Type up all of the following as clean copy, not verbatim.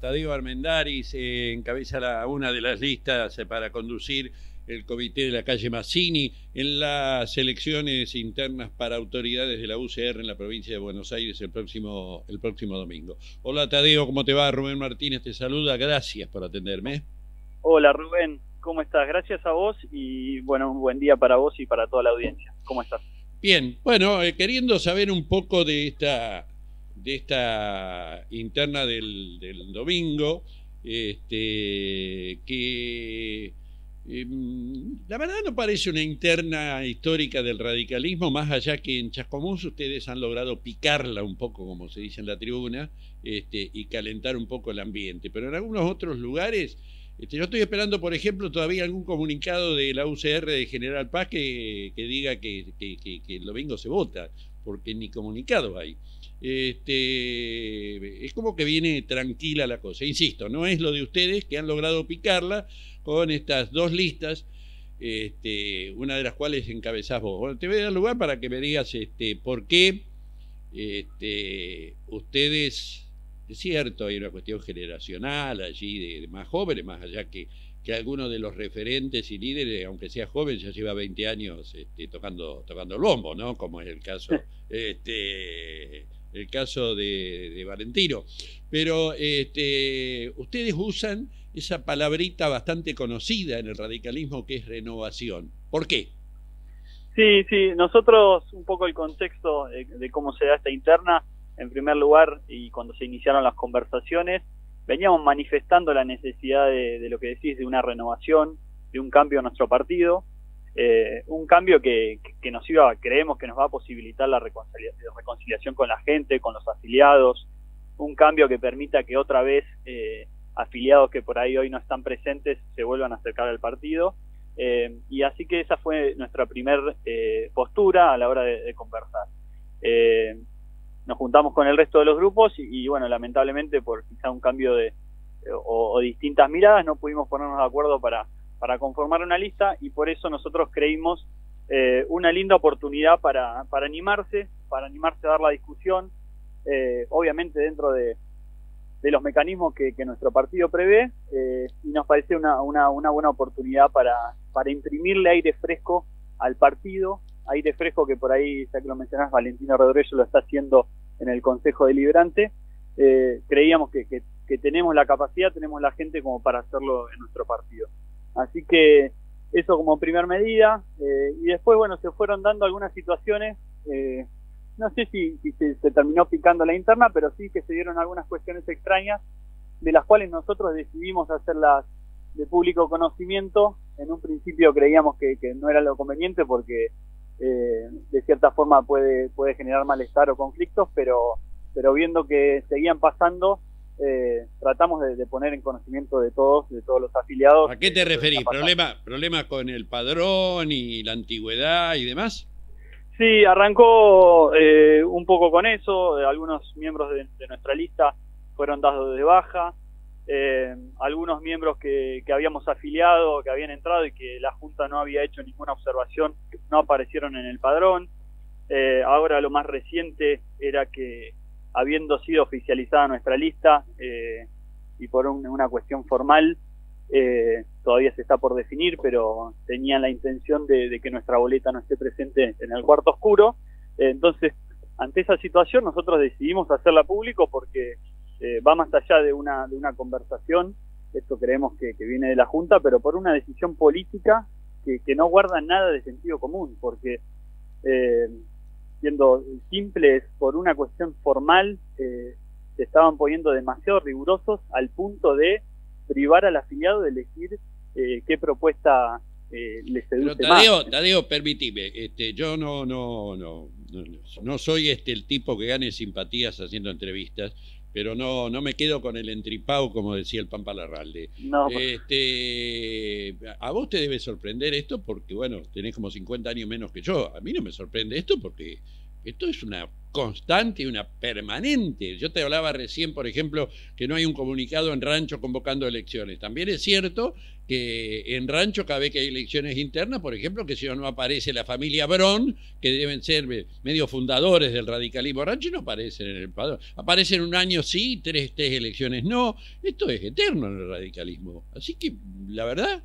Tadeo Armendáriz encabeza una de las listas para conducir el comité de la calle Mazzini en las elecciones internas para autoridades de la UCR en la provincia de Buenos Aires el próximo domingo. Hola Tadeo, ¿cómo te va? Rubén Martínez te saluda, gracias por atenderme. Hola Rubén, ¿cómo estás? Gracias a vos y bueno, un buen día para vos y para toda la audiencia. ¿Cómo estás? Bien, bueno, queriendo saber un poco de esta interna del domingo, que la verdad no parece una interna histórica del radicalismo, más allá que en Chascomús ustedes han logrado picarla un poco, como se dice en la tribuna, y calentar un poco el ambiente, pero en algunos otros lugares, yo estoy esperando, por ejemplo, todavía algún comunicado de la UCR de General Paz que diga que el domingo se vota, porque ni comunicado hay. Es como que viene tranquila la cosa. Insisto, no es lo de ustedes que han logrado picarla con estas dos listas, una de las cuales encabezás vos. Bueno, te voy a dar lugar para que me digas por qué ustedes, es cierto, hay una cuestión generacional allí de más jóvenes, más allá que algunos de los referentes y líderes, aunque sea joven, ya lleva 20 años tocando el bombo, ¿no? Como es el caso de Valentino. Pero ustedes usan esa palabrita bastante conocida en el radicalismo que es renovación. ¿Por qué? Sí, nosotros un poco el contexto de cómo se da esta interna, en primer lugar, y cuando se iniciaron las conversaciones, veníamos manifestando la necesidad de lo que decís, de una renovación, de un cambio en nuestro partido, un cambio que creemos que nos va a posibilitar la reconciliación con la gente, con los afiliados, un cambio que permita que otra vez afiliados que por ahí hoy no están presentes se vuelvan a acercar al partido, y así que esa fue nuestra primer postura a la hora de conversar. Nos juntamos con el resto de los grupos y bueno, lamentablemente por quizá un cambio o distintas miradas no pudimos ponernos de acuerdo para conformar una lista, y por eso nosotros creímos una linda oportunidad para animarse a dar la discusión, obviamente dentro de los mecanismos que nuestro partido prevé, y nos parece una buena oportunidad para imprimirle aire fresco al partido, aire fresco que por ahí, ya que lo mencionás, Valentino Rodríguez lo está haciendo en el Consejo Deliberante. Creíamos que tenemos la capacidad, tenemos la gente como para hacerlo en nuestro partido. Así que eso como primer medida, y después, bueno, se fueron dando algunas situaciones, no sé si se terminó picando la interna, pero sí que se dieron algunas cuestiones extrañas, de las cuales nosotros decidimos hacerlas de público conocimiento. En un principio creíamos que no era lo conveniente porque de cierta forma puede generar malestar o conflictos, pero viendo que seguían pasando, tratamos de poner en conocimiento de todos los afiliados. ¿A qué te referís? ¿Problema con el padrón y la antigüedad y demás? Sí, arrancó un poco con eso. Algunos miembros de nuestra lista fueron dados de baja. Algunos miembros que habíamos afiliado, que habían entrado y que la Junta no había hecho ninguna observación, no aparecieron en el padrón. Ahora lo más reciente era que, habiendo sido oficializada nuestra lista, y por una cuestión formal, todavía se está por definir, pero tenían la intención de que nuestra boleta no esté presente en el cuarto oscuro. Entonces, ante esa situación, nosotros decidimos hacerla público porque va más allá de una conversación. Esto creemos que viene de la Junta, pero por una decisión política que no guarda nada de sentido común, porque siendo simples, por una cuestión formal, se estaban poniendo demasiado rigurosos al punto de privar al afiliado de elegir qué propuesta le seduce más. Tadeo, permitime, yo no soy el tipo que gane simpatías haciendo entrevistas, pero no me quedo con el entripado, como decía el Pampa Larralde. No. A vos te debe sorprender esto porque, bueno, tenés como 50 años menos que yo. A mí no me sorprende esto porque Esto es una constante y una permanente. Yo te hablaba recién, por ejemplo, que no hay un comunicado en Rancho convocando elecciones. También es cierto que en Rancho, cada vez que hay elecciones internas, por ejemplo, que si no aparece la familia Brón, que deben ser medio fundadores del radicalismo Rancho, y no aparecen en el padrón. Aparecen un año sí, tres elecciones no. Esto es eterno en el radicalismo. Así que, la verdad,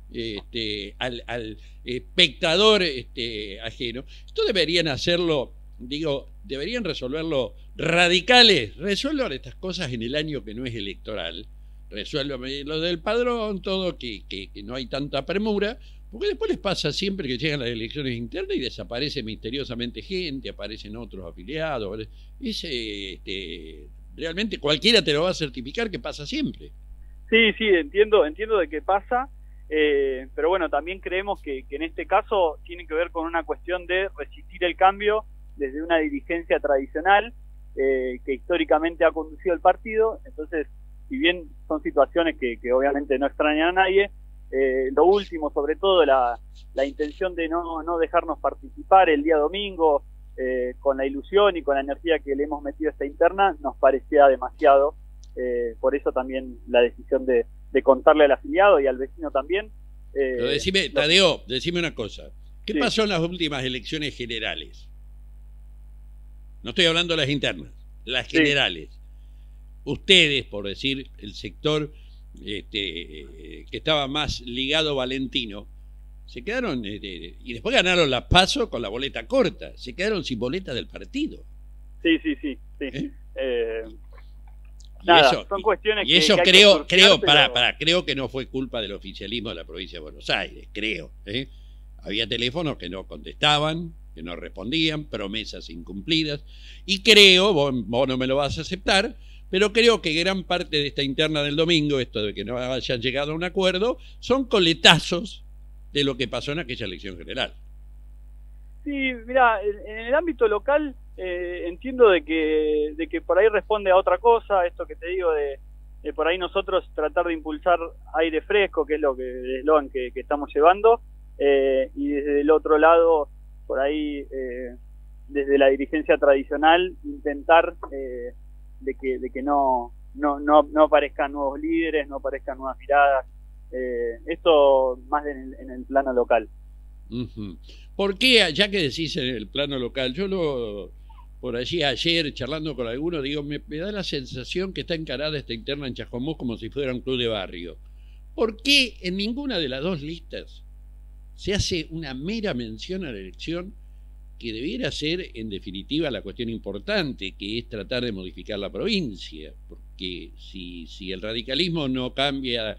al espectador ajeno, esto deberían hacerlo. Digo, deberían resolverlo radicales. Resuelvan estas cosas en el año que no es electoral. Resuelvan lo del padrón, todo, que no hay tanta premura, porque después les pasa siempre que llegan las elecciones internas y desaparece misteriosamente gente, aparecen otros afiliados. Realmente cualquiera te lo va a certificar que pasa siempre. Sí, sí, entiendo de qué pasa, pero bueno, también creemos que en este caso tiene que ver con una cuestión de resistir el cambio desde una dirigencia tradicional que históricamente ha conducido el partido. Entonces, si bien son situaciones que obviamente no extrañan a nadie, lo último, sobre todo la intención de no dejarnos participar el día domingo con la ilusión y con la energía que le hemos metido a esta interna, nos parecía demasiado. Por eso también la decisión de contarle al afiliado y al vecino también. Pero decime, Tadeo, decime una cosa. ¿Qué pasó en las últimas elecciones generales? No estoy hablando de las internas, las generales. Ustedes, por decir, el sector que estaba más ligado Valentino, se quedaron, y después ganaron la PASO con la boleta corta, se quedaron sin boleta del partido. Sí. Nada, son cuestiones y eso que creo que no fue culpa del oficialismo de la provincia de Buenos Aires, creo. Había teléfonos que no contestaban, que no respondían, promesas incumplidas, y creo, vos no me lo vas a aceptar, pero creo que gran parte de esta interna del domingo, esto de que no hayan llegado a un acuerdo, son coletazos de lo que pasó en aquella elección general. Sí, mira, en el ámbito local entiendo de que por ahí responde a otra cosa, esto que te digo de por ahí nosotros tratar de impulsar aire fresco, que es lo que el eslogan que estamos llevando, y desde el otro lado, por ahí, desde la dirigencia tradicional, intentar de que no aparezcan nuevos líderes, no aparezcan nuevas miradas, esto más en el plano local. ¿Por qué, ya que decís en el plano local, por allí ayer charlando con algunos, digo, me da la sensación que está encarada esta interna en Chascomús como si fuera un club de barrio? ¿Por qué en ninguna de las dos listas se hace una mera mención a la elección, que debiera ser en definitiva la cuestión importante, que es tratar de modificar la provincia? Porque si el radicalismo no cambia,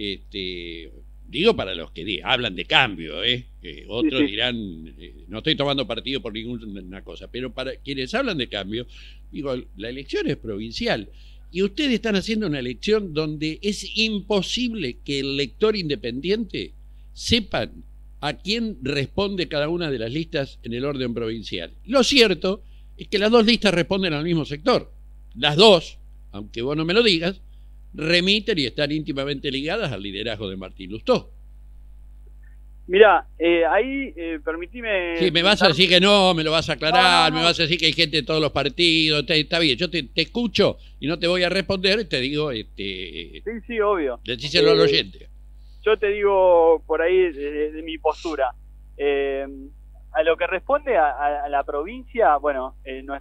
digo para los que hablan de cambio, otros dirán, no estoy tomando partido por ninguna cosa, pero para quienes hablan de cambio, digo, la elección es provincial, y ustedes están haciendo una elección donde es imposible que el lector independiente sepan a quién responde cada una de las listas en el orden provincial. Lo cierto es que las dos listas responden al mismo sector. Las dos, aunque vos no me lo digas, remiten y están íntimamente ligadas al liderazgo de Martín Lustó. Mira, ahí permitime... Sí, me vas a decir que no, me lo vas a aclarar, me vas a decir que hay gente de todos los partidos, está bien, yo te escucho y no te voy a responder, te digo... sí, obvio. Decíselo al oyente. Yo te digo por ahí de mi postura. A lo que responde a la provincia, bueno,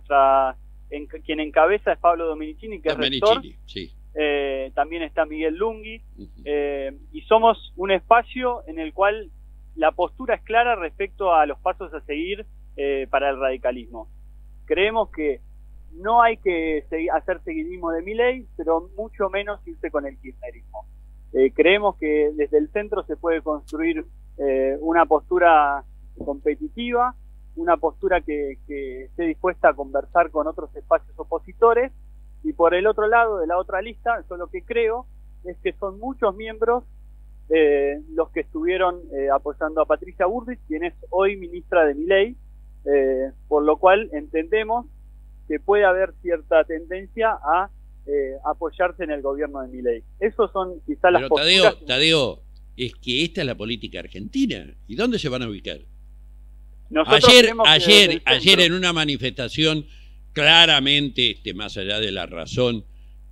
quien encabeza es Pablo Domenicini, que es rector. Sí. También está Miguel Lunghi, y somos un espacio en el cual la postura es clara respecto a los pasos a seguir para el radicalismo. Creemos que no hay que hacer seguidismo de Milei, pero mucho menos irse con el kirchnerismo. Creemos que desde el centro se puede construir una postura competitiva, una postura que esté dispuesta a conversar con otros espacios opositores, y por el otro lado, de la otra lista, yo lo que creo es que son muchos miembros los que estuvieron apoyando a Patricia Bullrich, quien es hoy ministra de Milei, por lo cual entendemos que puede haber cierta tendencia a apoyarse en el gobierno de Milei. Esos son quizás las posturas... Tadeo, es que esta es la política argentina. ¿Y dónde se van a ubicar? Nosotros creemos que desde el Ayer centro- en una manifestación, claramente, más allá de la razón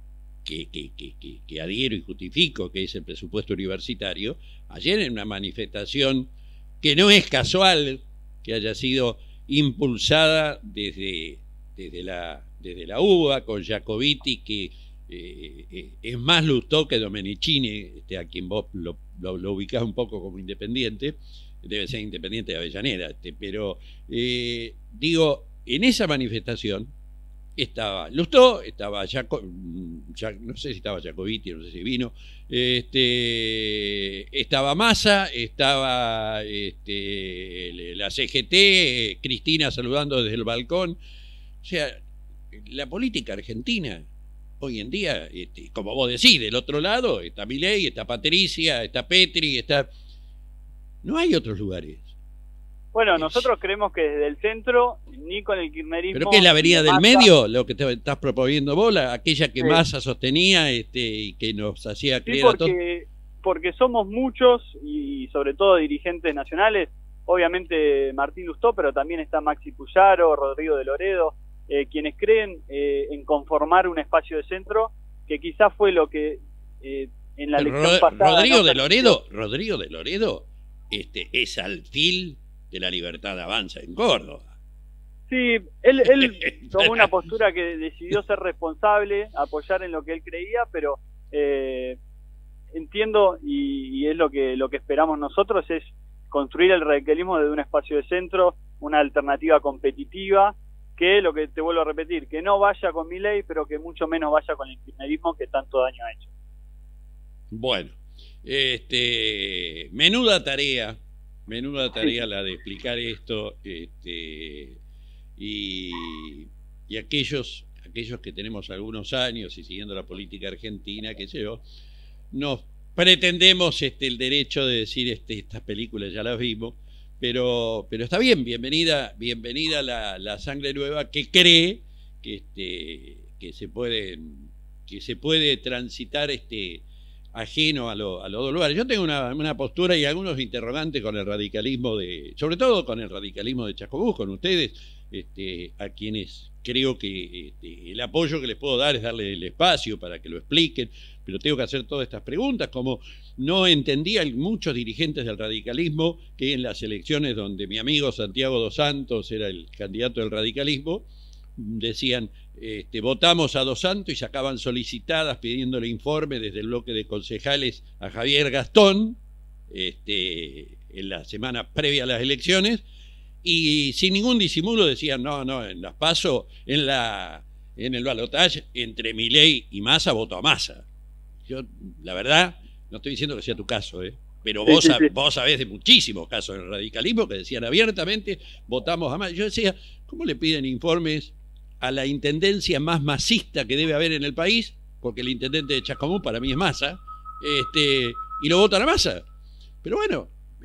que adhiero y justifico, que es el presupuesto universitario, ayer en una manifestación que no es casual que haya sido impulsada desde la UBA, con Jacobiti, que es más Lustó que Domenicini, a quien vos lo ubicás un poco como independiente, debe ser independiente de Avellaneda, pero digo, en esa manifestación estaba Lustó, estaba no sé si estaba Jacobiti, no sé si vino, estaba Massa, estaba la CGT, Cristina saludando desde el balcón. O sea, la política argentina hoy en día, como vos decís, del otro lado está Milei, está Patricia, está Petri, no hay otros lugares. Bueno, nosotros creemos que desde el centro, ni con el kirchnerismo... ¿Pero qué es la avenida del Massa, medio, lo que te estás proponiendo vos, aquella que sí. Massa sostenía y que nos hacía Sí, creer a todos? porque somos muchos y sobre todo dirigentes nacionales, obviamente Martín Lustó, pero también está Maxi Puyaro, Rodrigo de Loredo, quienes creen en conformar un espacio de centro, que quizás fue lo que en la elección pasada... Rodrigo de Loredo es alfil de la Libertad Avanza en Córdoba. Sí, él tomó una postura que decidió ser responsable, apoyar en lo que él creía, pero entiendo y es lo que esperamos nosotros, es construir el radicalismo desde un espacio de centro, una alternativa competitiva, que lo que te vuelvo a repetir, que no vaya con Milei, pero que mucho menos vaya con el kirchnerismo que tanto daño ha hecho. Bueno, menuda tarea la de explicar esto, y aquellos que tenemos algunos años y siguiendo la política argentina, qué sé yo, nos pretendemos el derecho de decir estas películas ya las vimos, pero está bien, bienvenida la sangre nueva que cree que se puede transitar ajeno a los dos lugares. Yo tengo una postura y algunos interrogantes con el radicalismo sobre todo con el radicalismo de Chascomús, con ustedes, a quienes creo que el apoyo que les puedo dar es darle el espacio para que lo expliquen, pero tengo que hacer todas estas preguntas, como no entendía muchos dirigentes del radicalismo que en las elecciones donde mi amigo Santiago dos Santos era el candidato del radicalismo, decían votamos a Dos Santos y sacaban solicitadas pidiéndole informe desde el bloque de concejales a Javier Gastón en la semana previa a las elecciones, y sin ningún disimulo decían no, en las PASO, en el balotaje entre Milei y Massa, voto a Massa. Yo, la verdad, no estoy diciendo que sea tu caso, pero vos sabés de muchísimos casos en el radicalismo que decían abiertamente votamos a Massa. Yo decía, ¿cómo le piden informes a la intendencia más masista que debe haber en el país? Porque el intendente de Chascomús para mí es Massa, y lo votan a Massa. Pero bueno,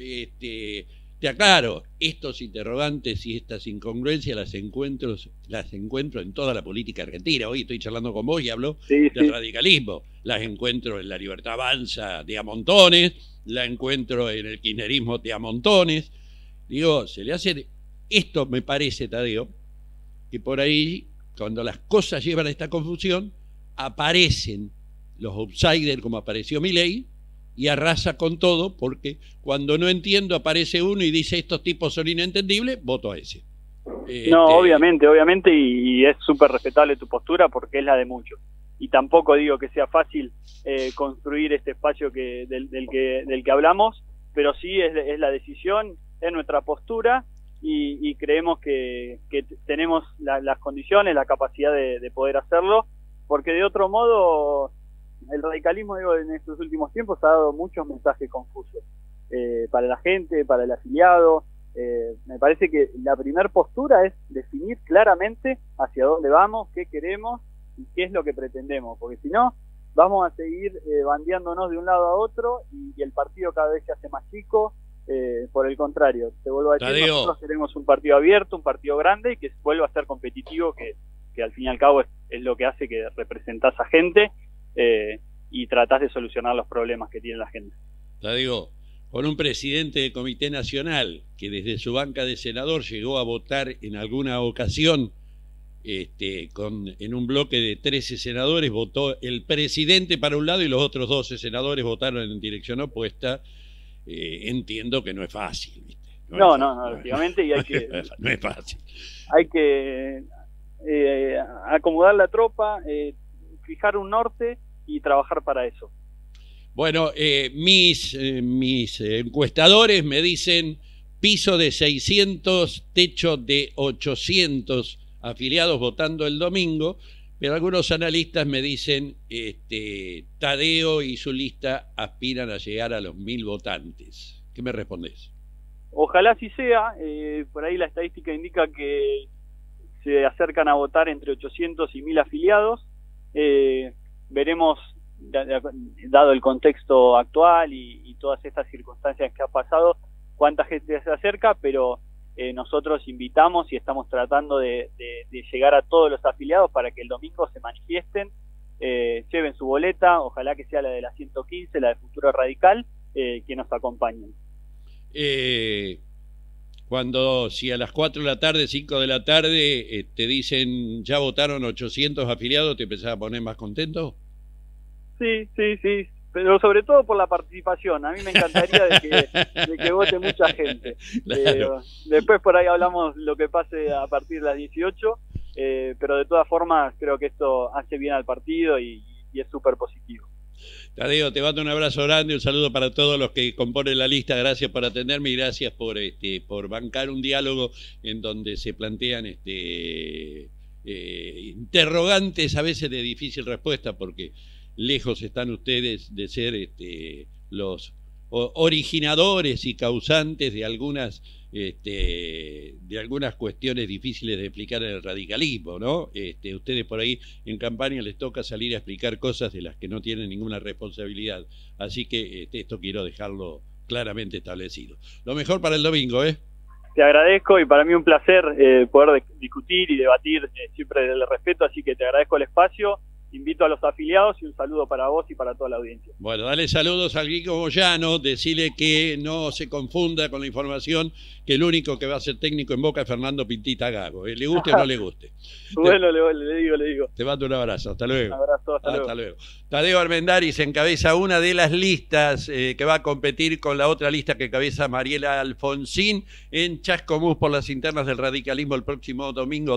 te aclaro, estos interrogantes y estas incongruencias las encuentro en toda la política argentina. Hoy estoy charlando con vos y hablo del radicalismo. Las encuentro en la Libertad Avanza de a montones, la encuentro en el kirchnerismo de a montones. Digo, se le hace esto, me parece, Tadeo, que por ahí, cuando las cosas llevan a esta confusión, aparecen los outsiders como apareció Milei y arrasa con todo, porque cuando no entiendo aparece uno y dice estos tipos son inentendibles, voto a ese. No, obviamente, y es súper respetable tu postura porque es la de muchos. Y tampoco digo que sea fácil construir este espacio del que hablamos, pero sí es la decisión, es nuestra postura y creemos que tenemos las condiciones, la capacidad de poder hacerlo, porque de otro modo el radicalismo, en estos últimos tiempos ha dado muchos mensajes confusos para la gente, para el afiliado. Me parece que la primera postura es definir claramente hacia dónde vamos, qué queremos y qué es lo que pretendemos, porque si no vamos a seguir bandeándonos de un lado a otro y el partido cada vez se hace más chico. Por el contrario, te vuelvo a decir, Tadeo, nosotros queremos un partido abierto, un partido grande y que vuelva a ser competitivo, que al fin y al cabo es lo que hace que representás a gente y tratás de solucionar los problemas que tiene la gente. Tadeo, con un presidente del Comité Nacional que desde su banca de senador llegó a votar en alguna ocasión, en un bloque de 13 senadores, votó el presidente para un lado y los otros 12 senadores votaron en dirección opuesta. Entiendo que no es fácil, ¿viste? No, lógicamente, y hay que... No es fácil. Hay que acomodar la tropa, fijar un norte y trabajar para eso. Bueno, mis encuestadores me dicen piso de 600, techo de 800 afiliados votando el domingo, pero algunos analistas me dicen Tadeo y su lista aspiran a llegar a los 1000 votantes. ¿Qué me respondés? Ojalá así sea. Por ahí la estadística indica que se acercan a votar entre 800 y 1000 afiliados. Veremos, dado el contexto actual y todas estas circunstancias que ha pasado, cuánta gente se acerca, pero nosotros invitamos y estamos tratando de llegar a todos los afiliados para que el domingo se manifiesten, lleven su boleta, ojalá que sea la de la 115, la de Futuro Radical, que nos acompañen. Si a las 4 de la tarde, 5 de la tarde, te dicen ya votaron 800 afiliados, ¿te empezás a poner más contento? Sí, pero sobre todo por la participación. A mí me encantaría de que vote mucha gente. Claro. Después por ahí hablamos lo que pase a partir de las 18, pero de todas formas creo que esto hace bien al partido y es súper positivo. Tadeo, te mando un abrazo grande, un saludo para todos los que componen la lista, gracias por atenderme y gracias por bancar un diálogo en donde se plantean interrogantes a veces de difícil respuesta, porque lejos están ustedes de ser los originadores y causantes de algunas cuestiones difíciles de explicar en el radicalismo, ¿no? Ustedes por ahí en campaña les toca salir a explicar cosas de las que no tienen ninguna responsabilidad. Así que esto quiero dejarlo claramente establecido. Lo mejor para el domingo, ¿eh? Te agradezco y para mí un placer poder discutir y debatir siempre desde el respeto, así que te agradezco el espacio. Invito a los afiliados y un saludo para vos y para toda la audiencia. Bueno, dale saludos al Guico Moyano, decirle que no se confunda con la información que el único que va a ser técnico en Boca es Fernando Pintita Gago. ¿Le guste o no le guste? Bueno, le digo. Te mando un abrazo, hasta luego. Un abrazo, hasta luego. Tadeo Armendáriz encabeza una de las listas que va a competir con la otra lista que encabeza Mariela Alfonsín en Chascomús por las internas del radicalismo el próximo domingo.